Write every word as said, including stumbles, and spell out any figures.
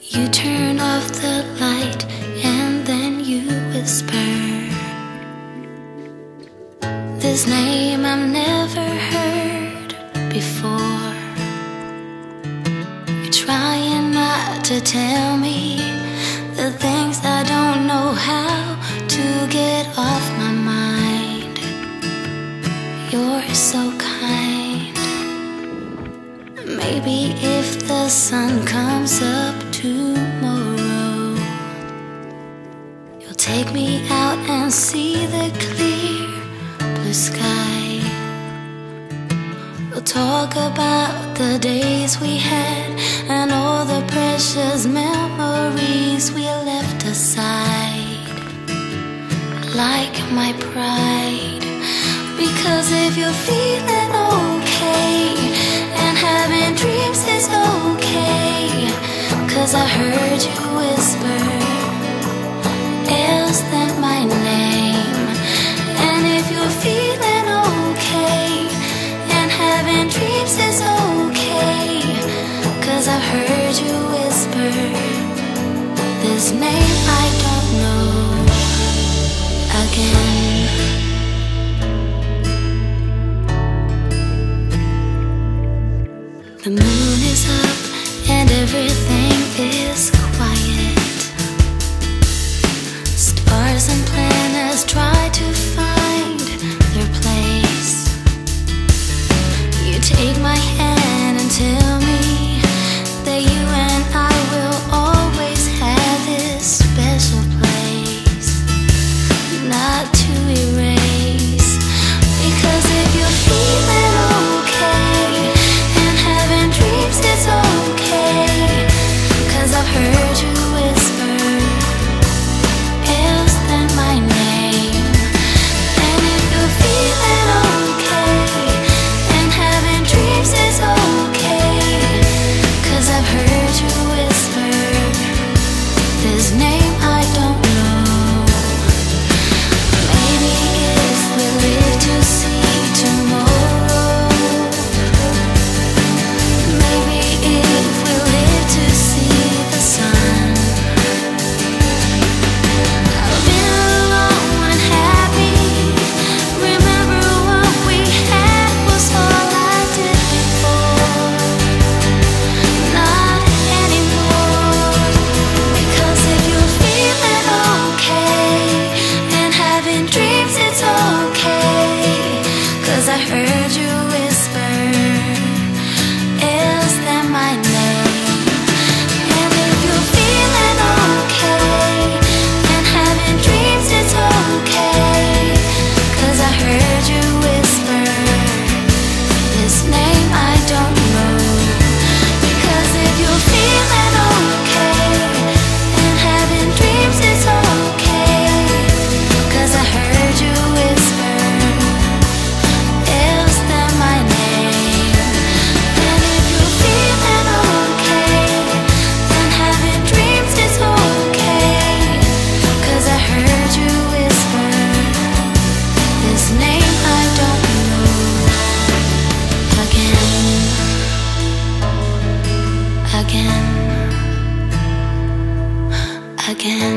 You turn off the light and then you whisper this name I've never heard before. You're trying not to tell me the things I don't know how to get off my mind. You're so kind. Maybe if the sun comes up tomorrow, you'll take me out and see the clear blue sky. We'll talk about the days we had and all the precious memories we left aside, like my pride. Because if you're feeling okay and having dreams is okay, 'cause I heard you whisper else than my name. And if you're feeling okay and having dreams is okay, 'cause I heard you whisper this name I don't know again. The moon is up and everything is quiet. Stars and planets try to find their place. You take my hand and tell me that you and I will always have this special place, not to erase. Because if you're feeling okay and having dreams, it's okay, 'cause I've heard you whisper else than my name. And if you're feeling okay and having dreams, it's okay, 'cause I've heard you whisper this name I don't know. Maybe if we live to see tomorrow, maybe if we live to see the sun. I've been alone and happy. Remember what we had was all I did before, not anymore. Because if you're feeling okay and having dreams, it's okay, 'cause I heard you whisper else than my name. And if you're feeling okay and having dreams, it's okay, 'cause I heard you whisper this name I don't know. Because if you're feeling okay and having dreams, it's okay, 'cause I heard you whisper else than my name. And if you're feeling okay and having dreams, it's okay, 'cause I heard you whisper this name I don't know again, again, again.